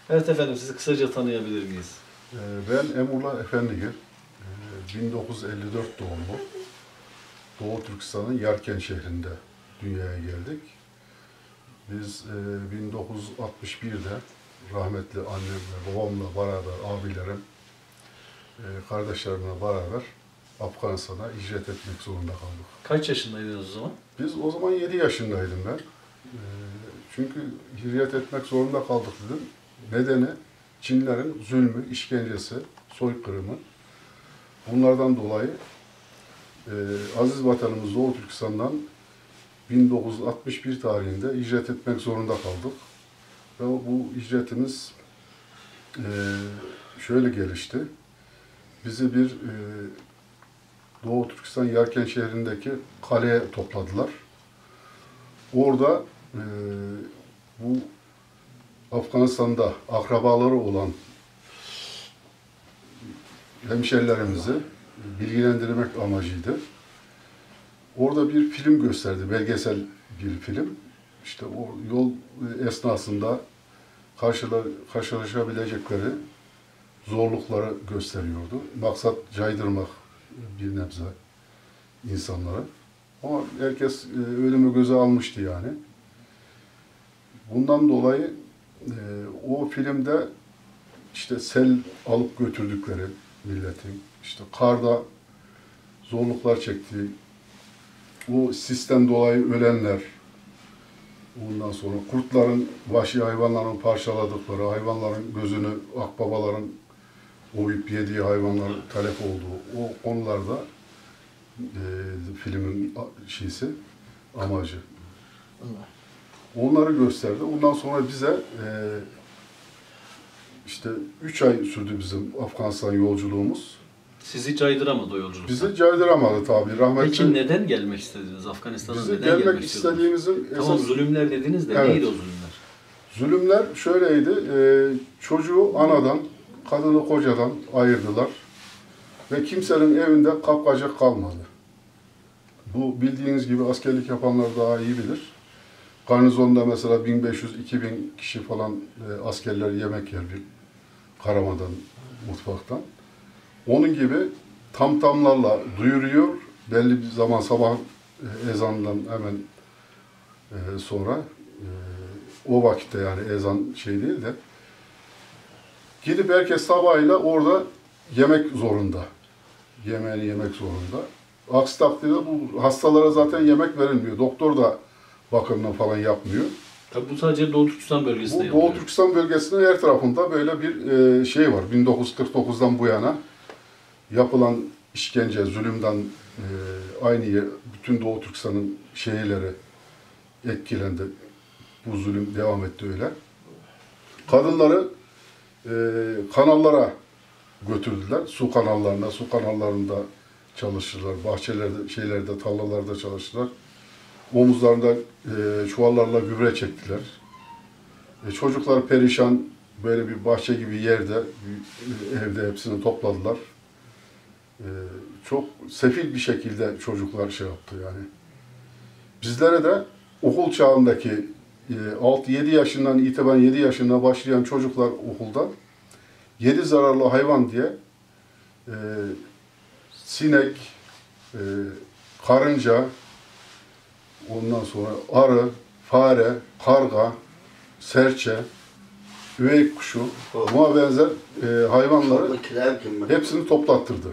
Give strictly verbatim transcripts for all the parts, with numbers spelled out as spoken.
Evet efendim, sizi kısaca tanıyabilir miyiz? Ben Emrullah Efendigil, bin dokuz yüz elli dört doğumlu. Doğu Türkistan'ın Yarken şehrinde dünyaya geldik. Biz bin dokuz yüz altmış bir'de rahmetli annemle, babamla beraber, abilerim, kardeşlerimle beraber Afganistan'a hicret etmek zorunda kaldık. Kaç yaşındaydınız o zaman? Biz o zaman yedi yaşındaydım ben. Çünkü hicret etmek zorunda kaldık dedim. Nedeni Çinlilerin zulmü, işkencesi, soykırımı. Bunlardan dolayı e, aziz vatanımız Doğu Türkistan'dan bin dokuz yüz altmış bir tarihinde hicret etmek zorunda kaldık. Ve bu hicretimiz e, şöyle gelişti. Bizi bir e, Doğu Türkistan Yarken şehrindeki kaleye topladılar. Orada e, bu Afganistan'da akrabaları olan hemşerilerimizi bilgilendirmek amacıydı. Orada bir film gösterdi, belgesel bir film. İşte o yol esnasında karşıla, karşılaşabilecekleri zorlukları gösteriyordu. Maksat caydırmak bir nebze insanlara. Ama herkes ölümü göze almıştı yani. Bundan dolayı e, o filmde işte sel alıp götürdükleri milletin, işte karda zorluklar çektiği, o sisten dolayı ölenler, ondan sonra kurtların, vahşi hayvanların parçaladıkları, hayvanların gözünü, akbabaların oyup yediği hayvanların telef olduğu, o konularda e, filmin şeysi, amacı. Onları gösterdi. Ondan sonra bize e, işte üç ay sürdü bizim Afganistan yolculuğumuz. Sizi caydıramadı o yolculukta. Bizi caydıramadı tabii. Rahmetli. Peki neden gelmek istediniz? Afganistan'a Bizi neden gelmek, gelmek istediğimizin Tamam esas... zulümler dediniz de Evet. neydi o zulümler? Zulümler şöyleydi. E, çocuğu anadan, kadını kocadan ayırdılar. Ve kimsenin evinde kapkacak kalmadı. Bu bildiğiniz gibi askerlik yapanlar daha iyi bilir. Garnizonda mesela bin beş yüz iki bin kişi falan e, askerler yemek yer bir Karaman'dan, mutfaktan. Onun gibi tam tamlarla duyuruyor. Belli bir zaman sabah e, ezanından hemen e, sonra e, o vakitte yani ezan şey değil de gidip herkes sabahıyla orada yemek zorunda. Yemeğini yemek zorunda. Aksi takdirde bu hastalara zaten yemek verilmiyor. Doktor da bakımını falan yapmıyor. Tabii bu sadece Doğu Türkistan bölgesinde Bu yapılıyor. Doğu Türkistan bölgesinin her tarafında böyle bir e, şey var. bin dokuz yüz kırk dokuz'dan bu yana yapılan işkence, zulümden e, aynı yer, bütün Doğu Türkistan'ın şehirleri etkilendi. Bu zulüm devam etti öyle. Kadınları e, kanallara götürdüler. Su kanallarına, su kanallarında çalıştılar. Bahçelerde, şeylerde, tarlalarda çalıştılar. Omuzlarında e, çuvallarla gübre çektiler. E, çocuklar perişan, böyle bir bahçe gibi yerde, bir, evde hepsini topladılar. E, çok sefil bir şekilde çocuklar şey yaptı yani. Bizlere de okul çağındaki e, altı yedi yaşından itibaren yedi yaşına başlayan çocuklar okulda yedi zararlı hayvan diye e, sinek, e, karınca, ondan sonra arı, fare, karga, serçe, üvey kuşu, buna benzer e, hayvanları hepsini toplattırdı.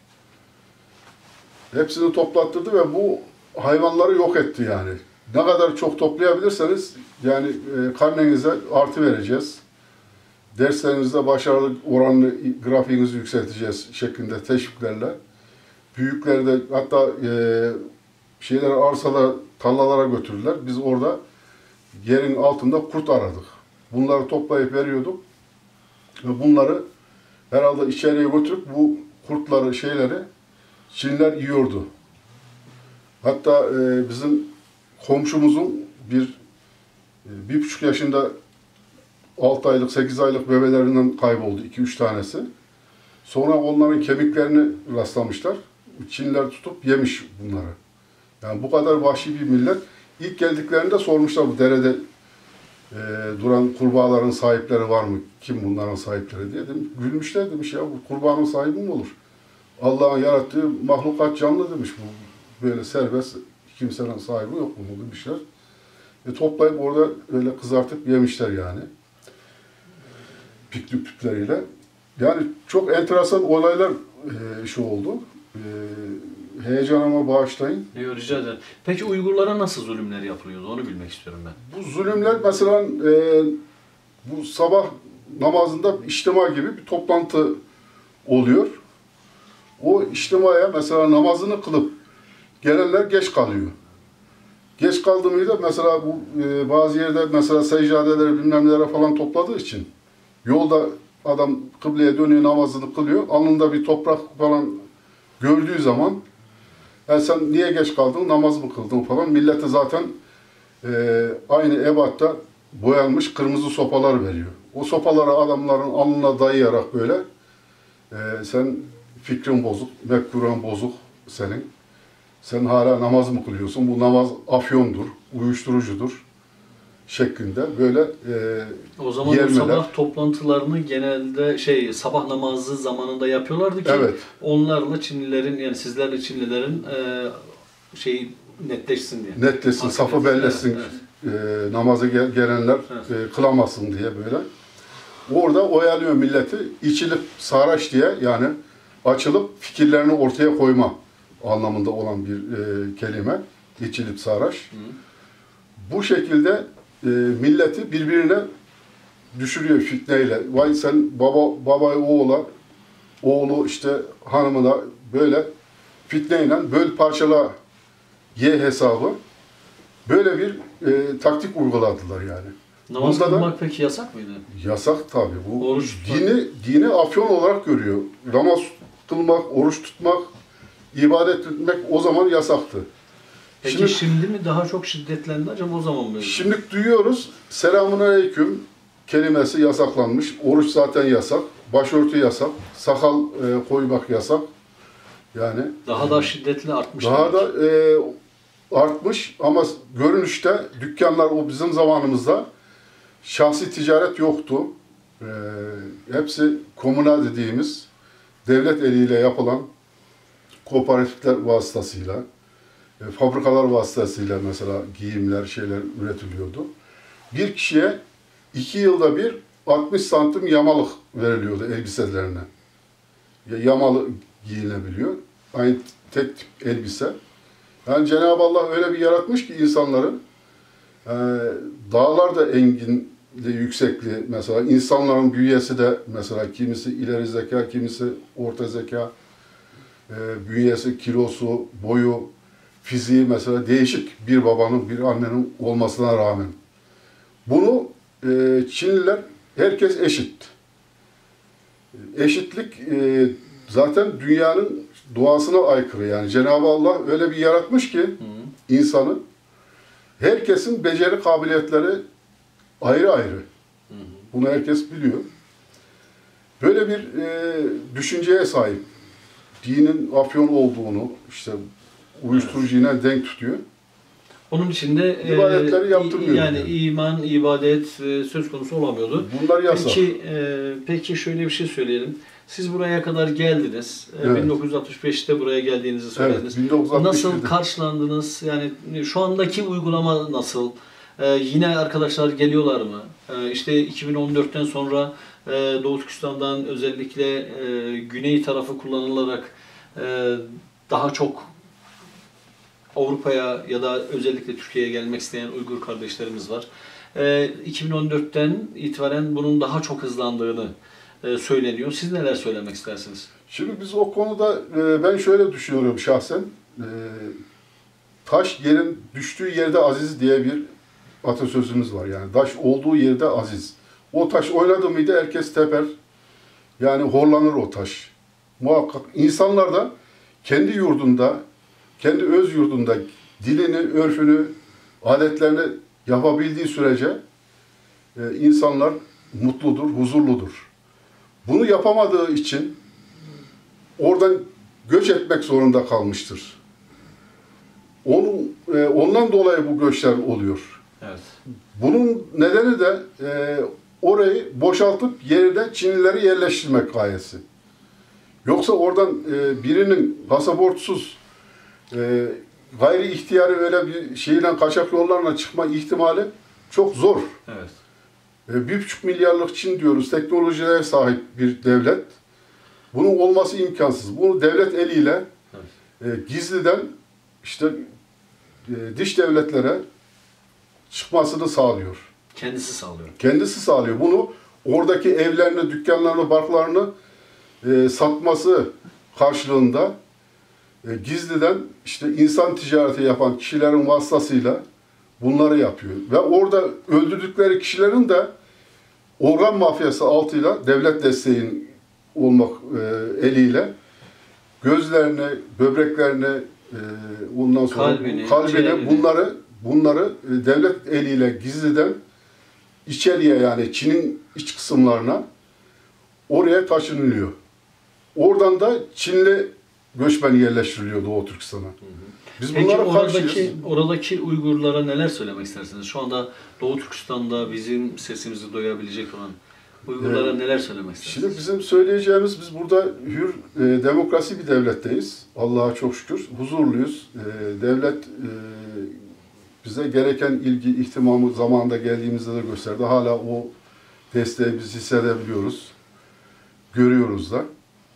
Hepsini toplattırdı ve bu hayvanları yok etti yani. Ne kadar çok toplayabilirseniz yani e, karnenize artı vereceğiz. Derslerinizde başarılı oranını, grafiğinizi yükselteceğiz şeklinde teşviklerle. Büyükleri de hatta e, şeyler arsada, tarlalara götürdüler. Biz orada yerin altında kurt aradık. Bunları toplayıp veriyorduk. Ve bunları herhalde içeriye götürüp bu kurtları, şeyleri Çinliler yiyordu. Hatta e, bizim komşumuzun bir e, bir buçuk yaşında altı aylık, sekiz aylık bebelerinden kayboldu. iki üç tanesi. Sonra onların kemiklerini rastlamışlar. Çinliler tutup yemiş bunları. Yani bu kadar vahşi bir millet. İlk geldiklerinde sormuşlar bu derede e, duran kurbağaların sahipleri var mı? Kim bunların sahipleri diye dedim. Gülmüşler demiş ya bu kurbağanın sahibi mi olur? Allah'ın yarattığı mahlukat canlı demiş bu. Böyle serbest kimsenin sahibi yok mu demişler. E, toplayıp orada öyle kızartıp yemişler yani. Piknik tüpleriyle. Yani çok enteresan olaylar e, şu oldu. E, heyecanıma bağışlayın. Yok, rica ederim. Peki Uygurlara nasıl zulümler yapılıyordu? Onu bilmek istiyorum ben. Bu zulümler mesela e, bu sabah namazında içtima gibi bir toplantı oluyor. O içtimaya mesela namazını kılıp gelenler geç kalıyor. Geç kaldı mıydı mesela bu e, bazı yerde mesela seccadeleri bilmem nelere falan topladığı için yolda adam kıbleye dönüyor namazını kılıyor. Alnında bir toprak falan gördüğü zaman yani sen niye geç kaldın namaz mı kıldın falan millete zaten e, aynı ebatta boyanmış kırmızı sopalar veriyor. O sopaları adamların alnına dayayarak böyle e, sen fikrin bozuk, mekburen bozuk senin. Sen hala namaz mı kılıyorsun? Bu namaz afyondur, uyuşturucudur şeklinde böyle e, O zaman yermeler. o sabah toplantılarını genelde şey sabah namazı zamanında yapıyorlardı ki Evet. onlarla Çinlilerin yani sizlerle Çinlilerin e, şeyi netleşsin diye. Netlesin, safı bellesin, Evet. e, namaza gel- gelenler Evet. e, kılamasın diye böyle. Orada oyalıyor milleti, içilip sarhoş diye yani açılıp fikirlerini ortaya koyma anlamında olan bir e, kelime. İçilip sarhoş. Hı. Bu şekilde e, milleti birbirine düşürüyor fitneyle. Vay sen baba babayı oğula, oğlu işte hanımına böyle fitneyle böl parçala ye hesabı. Böyle bir e, taktik uyguladılar yani. Namaz Bunda da- kılmak peki yasak mıydı? Yasak tabii. Bu Oruç tutmak. dini dini afyon olarak görüyor. Namaz kılmak, oruç tutmak, ibadet etmek o zaman yasaktı. Peki Şimdi- şimdi, mi daha çok şiddetlendi acaba o zaman mı? Şimdi duyuyoruz, selamun aleyküm kelimesi yasaklanmış. Oruç zaten yasak, başörtü yasak, sakal e, koymak yasak. Yani Daha da şiddetli artmış. daha demek. da e, artmış ama görünüşte dükkanlar o bizim zamanımızda şahsi ticaret yoktu. E, hepsi komünal dediğimiz devlet eliyle yapılan kooperatifler vasıtasıyla, e, fabrikalar vasıtasıyla mesela giyimler, şeyler üretiliyordu. Bir kişiye iki yılda bir altmış santim yamalık veriliyordu elbiselerine. Ya- Yamalı giyinebiliyor. Aynı tek tip elbise. Yani Cenab-ı Allah öyle bir yaratmış ki insanları, e, dağlar da enginli, yüksekli mesela. İnsanların bünyesi de mesela kimisi ileri zeka, kimisi orta zeka. E, bünyesi, kilosu, boyu, fiziği mesela değişik bir babanın, bir annenin olmasına rağmen. Bunu e, Çinliler, herkes eşit. Eşitlik e, zaten dünyanın doğasına aykırı yani. Cenab-ı Allah öyle bir yaratmış ki Hı. insanı, herkesin beceri kabiliyetleri ayrı ayrı. Hı. Bunu herkes biliyor. Böyle bir e, düşünceye sahip. Dinin afyon olduğunu, işte uyuşturucuyla denk tutuyor. Onun için de e, İbadetleri yaptırmıyor yani yani. iman, ibadet e, söz konusu olamıyordu. Bunlar yasak. Peki, e, peki şöyle bir şey söyleyelim. Siz buraya kadar geldiniz. E, Evet. bin dokuz yüz altmış beşte buraya geldiğinizi söylediniz. Evet, bin dokuz yüz altmış Nasıl birde. karşılandınız? Yani şu andaki uygulama nasıl? E, yine arkadaşlar geliyorlar mı? E, işte iki bin on dörtten sonra e, Doğu Türkistan'dan özellikle e, güney tarafı kullanılarak e, daha çok Avrupa'ya ya da özellikle Türkiye'ye gelmek isteyen Uygur kardeşlerimiz var. E, iki bin on dörtten itibaren bunun daha çok hızlandığını e, söyleniyor. Siz neler söylemek istersiniz? Şimdi biz o konuda e, ben şöyle düşünüyorum şahsen. E, taş yerin düştüğü yerde aziz diye bir atasözümüz var yani. Taş olduğu yerde aziz. O taş oynadı mıydı herkes teper. Yani horlanır o taş. Muhakkak insanlar da kendi yurdunda, kendi öz yurdunda dilini, örfünü, adetlerini yapabildiği sürece e, insanlar mutludur, huzurludur. Bunu yapamadığı için oradan göç etmek zorunda kalmıştır. Onun, e, ondan dolayı bu göçler oluyor. Evet. Bunun nedeni de e, orayı boşaltıp yerine Çinlileri yerleştirmek gayesi. Yoksa oradan e, birinin pasaportsuz e, gayri ihtiyari öyle bir şeyle kaçak yollarla çıkma ihtimali çok zor. Evet. E, bir buçuk milyarlık Çin diyoruz, teknolojiye sahip bir devlet. Bunun olması imkansız. Bunu devlet eliyle evet. e, gizliden işte e, dış devletlere çıkmasını sağlıyor. Kendisi sağlıyor. Kendisi sağlıyor. Bunu oradaki evlerini, dükkanlarını, barklarını e, satması karşılığında e, gizliden işte insan ticareti yapan kişilerin vasıtasıyla bunları yapıyor. Ve orada öldürdükleri kişilerin de organ mafyası altıyla devlet desteğin olmak e, eliyle gözlerine, böbreklerine, e, ondan sonra kalbini, kalbine bunları bunları e, devlet eliyle gizliden içeriye, yani Çin'in iç kısımlarına oraya taşınılıyor. Oradan da Çinli göçmen yerleştiriliyor Doğu Türkistan'a. Biz Peki bunlara oradaki, karşıyız. oradaki Uygurlara neler söylemek istersiniz? Şu anda Doğu Türkistan'da bizim sesimizi duyabilecek olan Uygurlara Evet. neler söylemek istersiniz? Şimdi bizim söyleyeceğimiz, biz burada hür, e, demokrasi bir devletteyiz. Allah'a çok şükür. Huzurluyuz. E, devlet e, bize gereken ilgi, ihtimamı zamanında geldiğimizde de gösterdi. Hala o desteği biz hissedebiliyoruz. Görüyoruz da.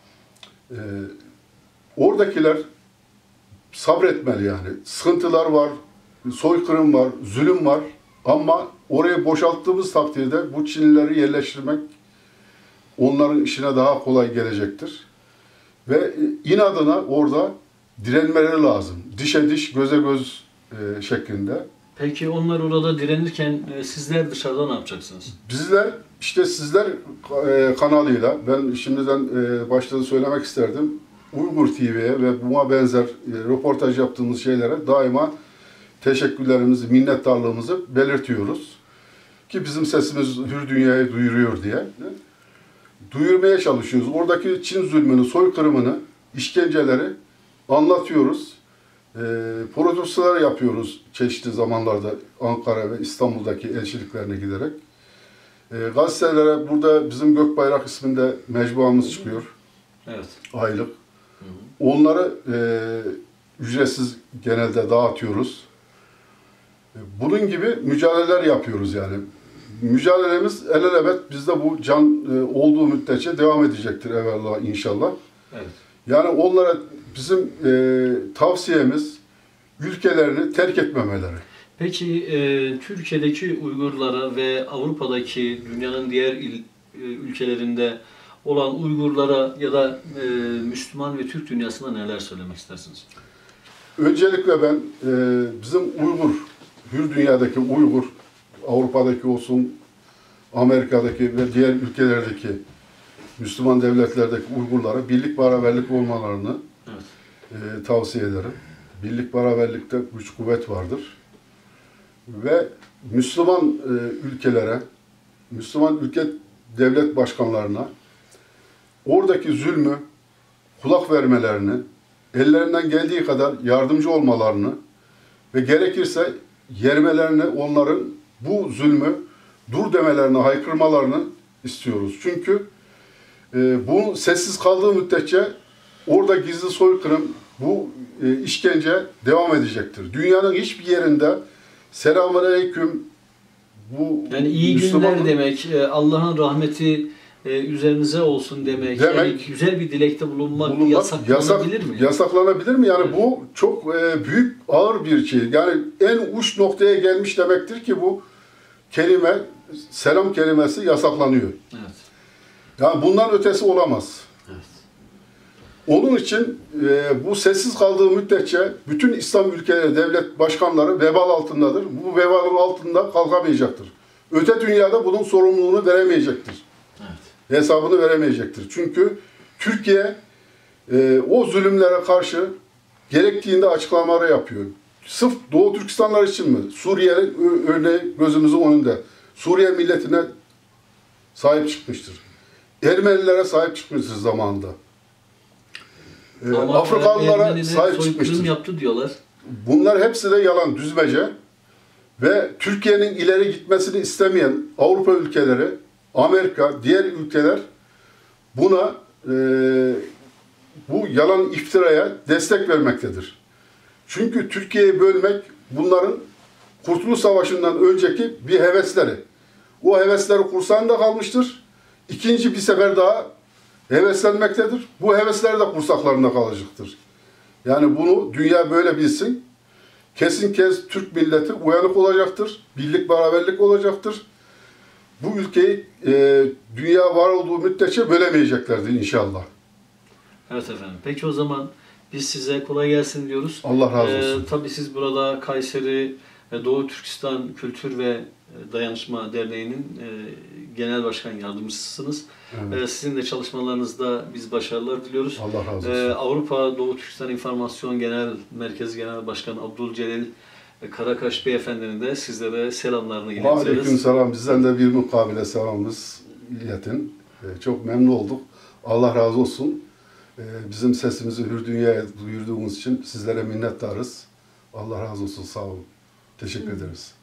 E, oradakiler sabretmeli yani. Sıkıntılar var, soykırım var, zulüm var. Ama orayı boşalttığımız takdirde bu Çinlileri yerleştirmek onların işine daha kolay gelecektir. Ve inadına orada direnmeleri lazım. Dişe diş, göze göz e, şeklinde. Peki onlar orada direnirken e, sizler dışarıda ne yapacaksınız? Bizler, işte sizler e, kanalıyla, ben şimdiden e, başta söylemek isterdim, Uygur T V'ye ve buna benzer e, röportaj yaptığımız şeylere daima teşekkürlerimizi, minnettarlığımızı belirtiyoruz. Ki bizim sesimiz hür dünyayı duyuruyor diye. Duyurmaya çalışıyoruz. Oradaki Çin zulmünü, soykırımını, işkenceleri anlatıyoruz. E, protestolar yapıyoruz çeşitli zamanlarda Ankara ve İstanbul'daki elçiliklerine giderek. E, gazetelere burada bizim Gökbayrak isminde mecmuamız çıkıyor. Evet. Aylık. Hı hı. Onları e, ücretsiz genelde dağıtıyoruz. Bunun gibi mücadeleler yapıyoruz yani. Mücadelemiz elelebet bizde bu can e, olduğu müddetçe devam edecektir evvelallah inşallah. Evet. Yani onlara bizim e, tavsiyemiz ülkelerini terk etmemeleri. Peki e, Türkiye'deki Uygurlara ve Avrupa'daki dünyanın diğer il, e, ülkelerinde olan Uygurlara ya da e, Müslüman ve Türk dünyasına neler söylemek istersiniz? Öncelikle ben e, bizim Uygur, hür dünyadaki Uygur, Avrupa'daki olsun, Amerika'daki ve diğer ülkelerdeki Müslüman devletlerdeki Uygurlara birlik beraberlik olmalarını evet. e, tavsiye ederim. Birlik beraberlikte güç kuvvet vardır. Ve Müslüman e, ülkelere, Müslüman ülke devlet başkanlarına oradaki zulmü kulak vermelerini, ellerinden geldiği kadar yardımcı olmalarını ve gerekirse yermelerini, onların bu zulmü dur demelerini, haykırmalarını istiyoruz. Çünkü e, bu sessiz kaldığı müddetçe orada gizli soykırım, bu e, işkence devam edecektir. Dünyanın hiçbir yerinde selamünaleyküm, bu yani iyi Müslüman... günler demek, Allah'ın rahmeti e, üzerinize olsun demek, demek yani güzel bir dilekte bulunmak, bulunmak yasaklanabilir yasak, mi? Yasaklanabilir mi? Yani evet. Bu çok e, büyük, ağır bir şey. Yani en uç noktaya gelmiş demektir ki bu kelime, selam kelimesi yasaklanıyor. Evet. Yani bundan ötesi olamaz. Evet. Onun için e, bu sessiz kaldığı müddetçe bütün İslam ülkeleri, devlet başkanları vebal altındadır. Bu vebalın altında kalkamayacaktır. Öte dünyada bunun sorumluluğunu veremeyecektir. Evet. Hesabını veremeyecektir. Çünkü Türkiye e, o zulümlere karşı gerektiğinde açıklamaları yapıyor. Sırf Doğu Türkistanlar için mi? Suriye'nin örneği gözümüzün önünde. Suriye milletine sahip çıkmıştır. Ermenilere sahip çıkmıştır zamanında. E, Afrikalılara sahip çıkmıştır. Yaptı diyorlar. Bunlar hepsi de yalan, düzmece. Ve Türkiye'nin ileri gitmesini istemeyen Avrupa ülkeleri, Amerika, diğer ülkeler buna e, bu yalan iftiraya destek vermektedir. Çünkü Türkiye'yi bölmek bunların Kurtuluş Savaşı'ndan önceki bir hevesleri. O hevesleri kursağında kalmıştır. İkinci bir sefer daha heveslenmektedir. Bu hevesler de kursaklarında kalacaktır. Yani bunu dünya böyle bilsin. Kesin kez Türk milleti uyanık olacaktır. Birlik, beraberlik olacaktır. Bu ülkeyi e, dünya var olduğu müddetçe bölemeyeceklerdir inşallah. Evet efendim. Peki o zaman biz size kolay gelsin diyoruz. Allah razı olsun. Ee, tabii siz burada Kayseri Doğu Türkistan Kültür ve Dayanışma Derneği'nin e, Genel Başkan Yardımcısısınız. Evet. E, sizin de çalışmalarınızda biz başarılar diliyoruz. Allah razı olsun. E, Avrupa Doğu Türkistan İnformasyon Genel Merkezi Genel Başkanı Abdülcelil Karakaş Beyefendinin de sizlere selamlarını iletiyoruz. Aleyküm selam. Bizden de bir mukabele selamımız iletin. E, çok memnun olduk. Allah razı olsun. E, bizim sesimizi hür dünyaya duyurduğunuz için sizlere minnettarız. Allah razı olsun. Sağ olun. Teşekkür ederiz.